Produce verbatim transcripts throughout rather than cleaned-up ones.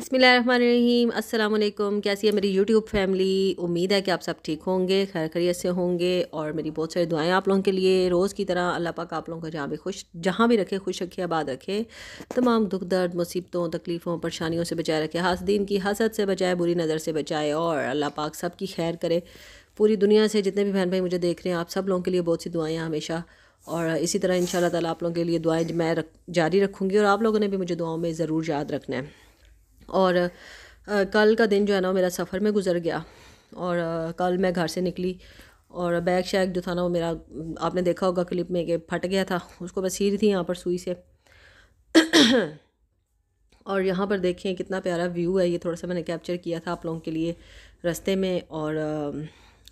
बिस्मिल्लाहिर्रहमानिर्रहीम। अस्सलाम वालेकुम। कैसी है मेरी यूट्यूब फैमिली? उम्मीद है कि आप सब ठीक होंगे, खैर खैरियत से होंगे। और मेरी बहुत सारी दुआएं आप लोगों के लिए रोज़ की तरह। अल्लाह पाक आप लोगों को जहाँ भी खुश जहाँ भी रखे, खुश रखे, आबाद रखे, तमाम दुख दर्द मुसीबतों तकलीफ़ों परेशानियों से बचाए रखे, हासदीन की हसद से बचाए, बुरी नज़र से बचाए, और अल्लाह पाक सब की खैर करे। पूरी दुनिया से जितने भी बहन भाई मुझे देख रहे हैं, आप सब लोगों के लिए बहुत सी दुआएँ हमेशा। और इसी तरह इंशाल्लाह ताला आप लोगों के लिए दुआएं मैं रख, जारी रखूँगी, और आप लोगों ने भी मुझे दुआओं में ज़रूर याद रखना है। और अ, कल का दिन जो है ना मेरा सफ़र में गुजर गया। और अ, कल मैं घर से निकली और बैग शैग जो था ना वो मेरा, आपने देखा होगा क्लिप में, कि फट गया था। उसको मैं सी रही थी यहाँ पर सुई से। और यहाँ पर देखें कितना प्यारा व्यू है, ये थोड़ा सा मैंने कैप्चर किया था आप लोगों के लिए रास्ते में। और अ,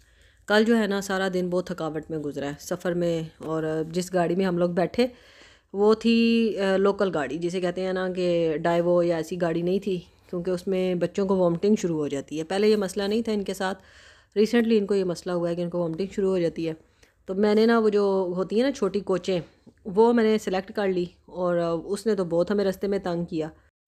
कल जो है ना सारा दिन बहुत थकावट में गुजरा है सफ़र में। और अ, जिस गाड़ी में हम लोग बैठे वो थी अ, लोकल गाड़ी, जिसे कहते हैं ना कि डाइवो या ऐसी गाड़ी नहीं थी, क्योंकि उसमें बच्चों को वॉमिटिंग शुरू हो जाती है। पहले ये मसला नहीं था इनके साथ, रिसेंटली इनको ये मसला हुआ है कि इनको वॉमिटिंग शुरू हो जाती है। तो मैंने ना वो जो होती है ना छोटी कोचें, वो मैंने सेलेक्ट कर ली। और अ, उसने तो बहुत हमें रास्ते में तंग किया।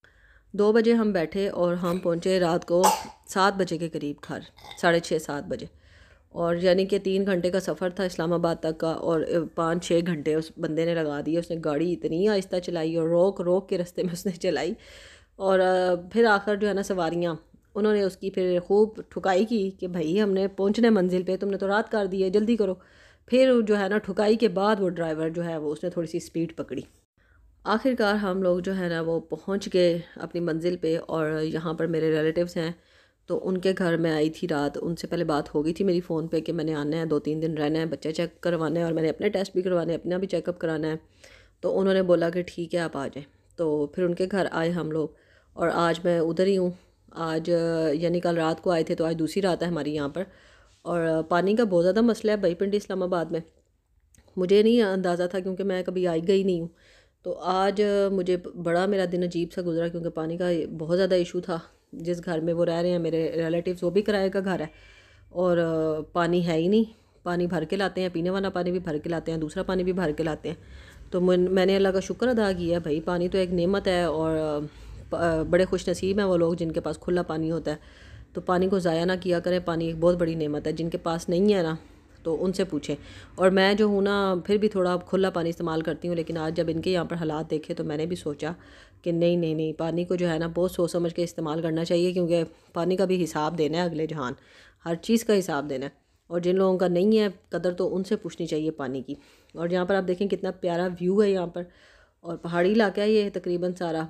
दो बजे हम बैठे और हम पहुँचे रात को सात बजे के करीब घर, साढ़े छः सात बजे। और यानी कि तीन घंटे का सफ़र था इस्लामाबाद तक का, और पाँच छः घंटे उस बंदे ने लगा दिए। उसने गाड़ी इतनी आहिस्ता चलाई और रोक रोक के रास्ते में उसने चलाई। और अ, फिर आखिर जो है ना सवारियाँ, उन्होंने उसकी फिर खूब ठुकाई की कि भाई हमने पहुँचने मंजिल पे, तुमने तो रात कर दी है, जल्दी करो। फिर जो है ना ठुकाई के बाद वो ड्राइवर जो है वो उसने थोड़ी सी स्पीड पकड़ी। आखिरकार हम लोग जो है ना वो पहुंच गए अपनी मंजिल पे। और यहाँ पर मेरे रिलेटिव्स हैं, तो उनके घर में आई थी रात। उनसे पहले बात हो गई थी मेरी फ़ोन पे कि मैंने आना है, दो तीन दिन रहना है, बच्चे चेक करवाना है, और मैंने अपने टेस्ट भी करवाने हैं, अपना भी चेकअप कराना है। तो उन्होंने बोला कि ठीक है आप आ जाएँ। तो फिर उनके घर आए हम लोग, और आज मैं उधर ही हूँ। आज अ, यानी कल रात को आए थे, तो आज दूसरी रात है हमारी यहाँ पर। और अ, पानी का बहुत ज़्यादा मसला है भाई पिंडी इस्लामाबाद में। मुझे नहीं अंदाज़ा था, क्योंकि मैं कभी आई गई नहीं हूँ। तो आज अ, मुझे ब- बड़ा मेरा दिन अजीब सा गुजरा, क्योंकि पानी का ये बहुत ज़्यादा इशू था। जिस घर में वो रह रहे हैं मेरे रिलेटिव्स, वो भी किराए का घर है। और अ, पानी है ही नहीं। पानी भर के लाते हैं, पीने वाला पानी भी भर के लाते हैं, दूसरा पानी भी भर के लाते हैं। तो मन- मैंने अल्लाह का शुक्र अदा किया, भाई पानी तो एक नेमत है। और अ, प- अ, बड़े खुश नसीब हैं वो लोग जिनके पास खुला पानी होता है। तो पानी को ज़ाया ना किया करें, पानी एक बहुत बड़ी नेमत है। जिनके पास नहीं है ना, तो उनसे पूछें। और मैं जो हूँ ना फिर भी थोड़ा खुला पानी इस्तेमाल करती हूँ, लेकिन आज जब इनके यहाँ पर हालात देखे तो मैंने भी सोचा कि नहीं नहीं नहीं, पानी को जो है ना बहुत सोच समझ के इस्तेमाल करना चाहिए, क्योंकि पानी का भी हिसाब देना है अगले जहान, हर चीज़ का हिसाब देना है। और जिन लोगों का नहीं है कदर, तो उनसे पूछनी चाहिए पानी की। और यहाँ पर आप देखें कितना प्यारा व्यू है यहाँ पर, और पहाड़ी इलाका है ये तकरीबन सारा।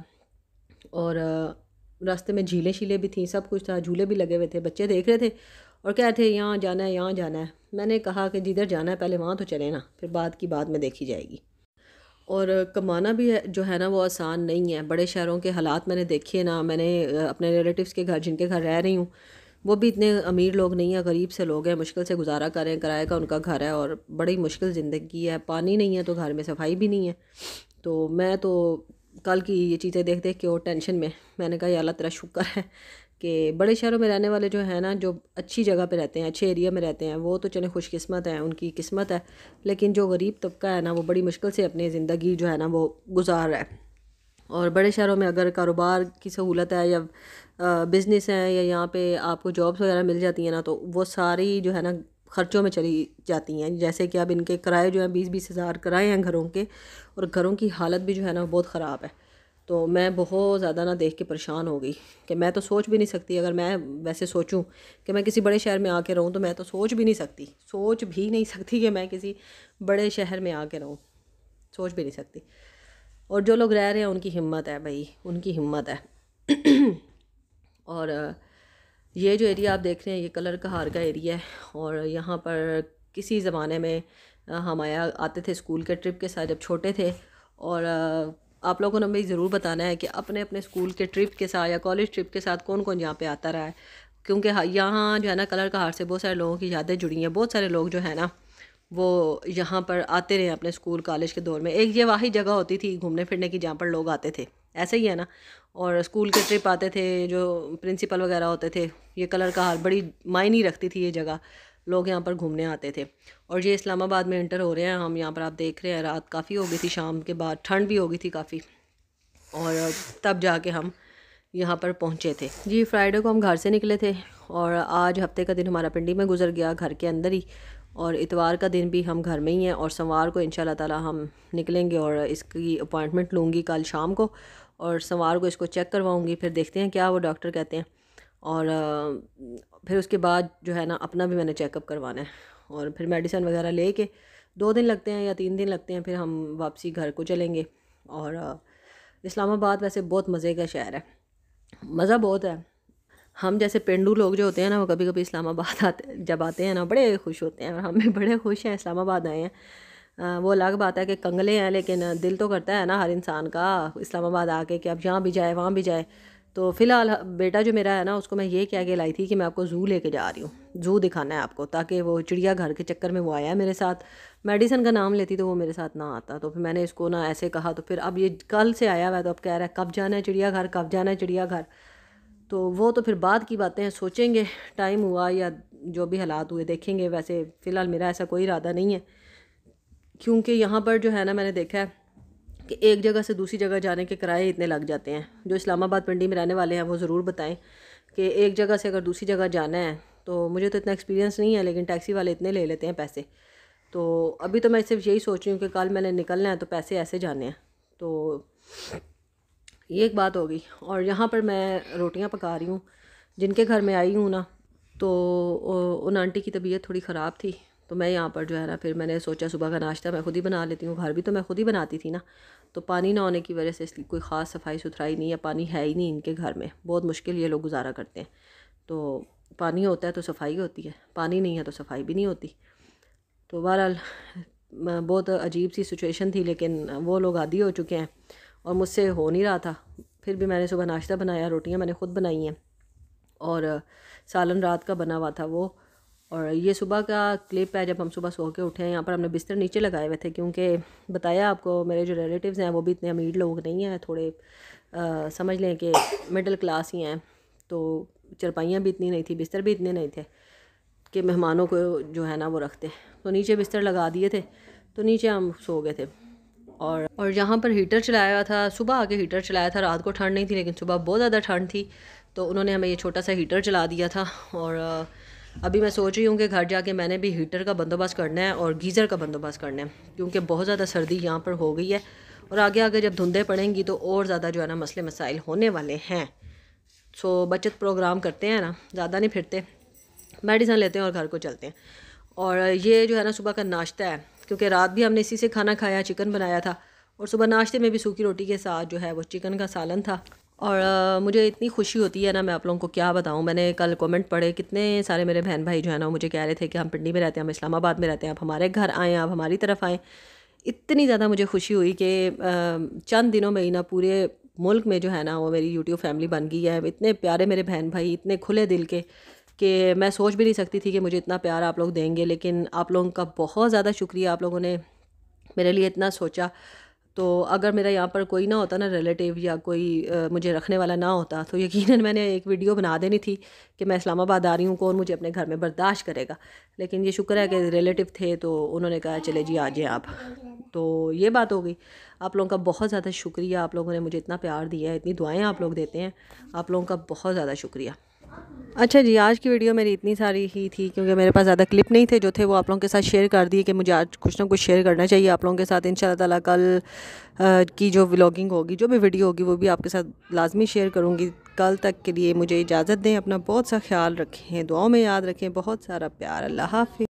और अ, रास्ते में झीलें शीलें भी थी, सब कुछ था, झूले भी लगे हुए थे। बच्चे देख रहे थे और कह रहे थे यहाँ जाना है, यहाँ जाना है। मैंने कहा कि जिधर जाना है पहले वहाँ तो चले ना, फिर बाद की बात में देखी जाएगी। और अ, कमाना भी है जो है ना वो आसान नहीं है। बड़े शहरों के हालात मैंने देखे ना, मैंने अ, अपने रिलेटिव्स के घर, जिनके घर रह रही हूँ, वो भी इतने अमीर लोग नहीं हैं, गरीब से लोग हैं, मुश्किल से गुजारा कर रहे हैं, किराए का उनका घर है, और बड़ी मुश्किल ज़िंदगी है। पानी नहीं है तो घर में सफाई भी नहीं है। तो मैं तो कल की ये चीज़ें देख देख के और टेंशन में, मैंने कहा या अल्लाह तेरा शुक्र है कि बड़े शहरों में रहने वाले जो है ना, जो अच्छी जगह पे रहते हैं, अच्छे एरिया में रहते हैं, वो तो चले खुशकिस्मत हैं, उनकी किस्मत है। लेकिन जो गरीब तबका है ना, वो बड़ी मुश्किल से अपनी ज़िंदगी जो है ना वो गुजार रहा है। और बड़े शहरों में अगर कारोबार की सहूलत है, या बिज़नेस है, या यहाँ पे आपको जॉब्स वगैरह मिल जाती हैं ना, तो वो सारी जो है ना ख़र्चों में चली जाती हैं। जैसे कि अब इनके किराए जो हैं बीस बीस हज़ार किराए हैं घरों के, और घरों की हालत भी जो है ना बहुत ख़राब है। तो मैं बहुत ज़्यादा ना देख के परेशान हो गई कि मैं तो सोच भी नहीं सकती। अगर मैं वैसे सोचूं कि मैं किसी बड़े शहर में आके रहूं, तो मैं तो सोच भी नहीं सकती, सोच भी नहीं सकती कि मैं किसी बड़े शहर में आके रहूं, सोच भी नहीं सकती। और जो लोग रह रहे हैं उनकी हिम्मत है भाई, उनकी हिम्मत है। और अ, ये जो एरिया आप देख रहे हैं, ये कलर कहार का एरिया है। और यहाँ पर किसी ज़माने में अ, हम आया आते थे स्कूल के ट्रिप के साथ जब छोटे थे। और अ, आप लोगों ने भी ज़रूर बताना है कि अपने अपने स्कूल के ट्रिप के साथ या कॉलेज ट्रिप के साथ कौन कौन यहाँ पे आता रहा है। क्योंकि हाँ, यहाँ जो है ना कलर कहार से बहुत सारे लोगों की यादें जुड़ी हैं। बहुत सारे लोग जो है ना वो यहाँ पर आते रहे अपने स्कूल कॉलेज के दौर में। एक ये वाही जगह होती थी घूमने फिरने की, जहाँ पर लोग आते थे, ऐसे ही है ना। और स्कूल के ट्रिप आते थे, जो प्रिंसिपल वगैरह होते थे, ये कलर का हाल बड़ी मायने रखती थी ये जगह, लोग यहाँ पर घूमने आते थे। और ये इस्लामाबाद में इंटर हो रहे हैं हम, यहाँ पर आप देख रहे हैं रात काफ़ी हो गई थी, शाम के बाद ठंड भी हो गई थी काफ़ी। और तब जाके हम यहाँ पर पहुँचे थे जी। फ्राइडे को हम घर से निकले थे और आज हफ्ते का दिन हमारा पिंडी में गुजर गया, घर के अंदर ही। और इतवार का दिन भी हम घर में ही हैं और सोमवार को इंशाल्लाह ताला हम निकलेंगे और इसकी अपॉइंटमेंट लूँगी कल शाम को और सोमवार को इसको चेक करवाऊँगी। फिर देखते हैं क्या वो डॉक्टर कहते हैं और फिर उसके बाद जो है ना अपना भी मैंने चेकअप करवाना है और फिर मेडिसिन वगैरह ले के दो दिन लगते हैं या तीन दिन लगते हैं, फिर हम वापसी घर को चलेंगे। और इस्लामाबाद वैसे बहुत मज़े का शहर है, मज़ा बहुत है। हम जैसे पेंडू लोग जो होते हैं ना वो कभी कभी इस्लामाबाद आते जब आते हैं ना बड़े खुश होते हैं और हम भी बड़े खुश हैं इस्लामाबाद आए हैं। आ, वो अलग बात है कि कंगले हैं, लेकिन दिल तो करता है ना हर इंसान का इस्लामाबाद आके कि अब यहाँ भी जाए वहाँ भी जाए। तो फ़िलहाल बेटा जो मेरा है ना उसको मैं ये कह के लाई थी कि मैं आपको ज़ू लेके जा रही हूँ, ज़ू दिखाना है आपको, ताकि वो चिड़ियाघर के चक्कर में वो आया है मेरे साथ। मेडिसिन का नाम लेती तो वो मेरे साथ ना आता, तो फिर मैंने इसको ना ऐसे कहा। तो फिर अब ये कल से आया हुआ है तो अब कह रहा है कब जाना है चिड़ियाघर, कब जाना है चिड़ियाघर। तो वो तो फिर बाद की बातें हैं, सोचेंगे टाइम हुआ या जो भी हालात हुए देखेंगे। वैसे फ़िलहाल मेरा ऐसा कोई इरादा नहीं है, क्योंकि यहाँ पर जो है ना मैंने देखा है कि एक जगह से दूसरी जगह जाने के किराए इतने लग जाते हैं। जो इस्लामाबाद पिंडी में रहने वाले हैं वो ज़रूर बताएं कि एक जगह से अगर दूसरी जगह जाना है, तो मुझे तो इतना एक्सपीरियंस नहीं है लेकिन टैक्सी वाले इतने ले लेते हैं पैसे। तो अभी तो मैं सिर्फ यही सोच रही हूँ कि कल मैंने निकलना है तो पैसे ऐसे जाने हैं। तो ये एक बात होगी। और यहाँ पर मैं रोटियाँ पका रही हूँ, जिनके घर में आई हूँ ना तो उन आंटी की तबीयत थोड़ी ख़राब थी, तो मैं यहाँ पर जो है ना फिर मैंने सोचा सुबह का नाश्ता मैं खुद ही बना लेती हूँ। घर भी तो मैं खुद ही बनाती थी ना, तो पानी ना होने की वजह से इसलिए कोई ख़ास सफाई सुथराई नहीं है, पानी है ही नहीं इनके घर में, बहुत मुश्किल ये लोग गुजारा करते हैं। तो पानी होता है तो सफाई होती है, पानी नहीं है तो सफाई भी नहीं होती। तो बहरहाल बहुत अजीब सी सिचुएशन थी, लेकिन वो लोग आदी हो चुके हैं और मुझसे हो नहीं रहा था। फिर भी मैंने सुबह नाश्ता बनाया, रोटियां मैंने ख़ुद बनाई हैं और सालन रात का बना हुआ था वो। और ये सुबह का क्लिप है जब हम सुबह सो के उठे हैं। यहाँ पर हमने बिस्तर नीचे लगाए हुए थे, क्योंकि बताया आपको मेरे जो रिलेटिव्स हैं वो भी इतने अमीर लोग नहीं हैं, थोड़े आ, समझ लें कि मिडिल क्लास ही हैं। तो चरपाइयाँ भी इतनी नहीं थी, बिस्तर भी इतने नहीं थे कि मेहमानों को जो है ना वो रखते। तो नीचे बिस्तर लगा दिए थे, तो नीचे हम सो गए थे। और और यहाँ पर हीटर चलाया हुआ था, सुबह आके हीटर चलाया था। रात को ठंड नहीं थी लेकिन सुबह बहुत ज़्यादा ठंड थी, तो उन्होंने हमें ये छोटा सा हीटर चला दिया था। और अभी मैं सोच रही हूँ कि घर जाके मैंने भी हीटर का बंदोबस्त करना है और गीज़र का बंदोबस्त करना है, क्योंकि बहुत ज़्यादा सर्दी यहाँ पर हो गई है और आगे आगे जब धुंधें पड़ेंगी तो और ज़्यादा जो है ना मसले मसाइल होने वाले हैं। सो बचत प्रोग्राम करते हैं ना, ज़्यादा नहीं फिरते, मेडिसिन लेते हैं और घर को चलते हैं। और ये जो है ना सुबह का नाश्ता है, क्योंकि रात भी हमने इसी से खाना खाया, चिकन बनाया था और सुबह नाश्ते में भी सूखी रोटी के साथ जो है वो चिकन का सालन था। और आ, मुझे इतनी खुशी होती है ना, मैं आप लोगों को क्या बताऊं। मैंने कल कमेंट पढ़े, कितने सारे मेरे बहन भाई जो है ना मुझे कह रहे थे कि हम पिंडी में रहते हैं, हम इस्लामाबाद में रहते हैं, आप हमारे घर आएँ, आप हमारी तरफ आएँ। इतनी ज़्यादा मुझे खुशी हुई कि चंद दिनों में ही ना पूरे मुल्क में जो है ना वो मेरी यूट्यूब फैमिली बन गई है। इतने प्यारे मेरे बहन भाई, इतने खुले दिल के कि मैं सोच भी नहीं सकती थी कि मुझे इतना प्यार आप लोग देंगे। लेकिन आप लोगों का बहुत ज़्यादा शुक्रिया, आप लोगों ने मेरे लिए इतना सोचा। तो अगर मेरा यहाँ पर कोई ना होता ना रिलेटिव या कोई आ, मुझे रखने वाला ना होता, तो यकीनन मैंने एक वीडियो बना देनी थी कि मैं इस्लामाबाद आ रही हूँ, कौन मुझे अपने घर में बर्दाश्त करेगा। लेकिन ये शुक्र है कि रिलेटिव थे तो उन्होंने कहा चले जी आ जाए आप। तो ये बात हो गई। आप लोगों का बहुत ज़्यादा शुक्रिया, आप लोगों ने मुझे इतना प्यार दिया है, इतनी दुआएं आप लोग देते हैं, आप लोगों का बहुत ज़्यादा शुक्रिया। अच्छा जी, आज की वीडियो मेरी इतनी सारी ही थी क्योंकि मेरे पास ज़्यादा क्लिप नहीं थे, जो थे वो आप लोगों के साथ शेयर कर दिए कि मुझे आज कुछ ना कुछ शेयर करना चाहिए आप लोगों के साथ। इंशाल्लाह ताला कल आ, की जो व्लॉगिंग होगी, जो भी वीडियो होगी, वो भी आपके साथ लाजमी शेयर करूँगी। कल तक के लिए मुझे इजाज़त दें, अपना बहुत सा ख्याल रखें, दुआओं में याद रखें, बहुत सारा प्यार। अल्लाह हाफ़िज़।